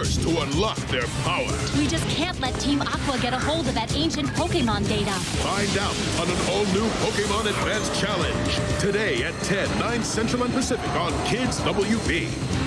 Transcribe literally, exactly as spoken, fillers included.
first to unlock their power. We just can't let Team Aqua get a hold of that ancient Pokémon data. Find out on an all-new Pokémon Advanced Challenge. Today at ten, nine Central and Pacific on Kids W B.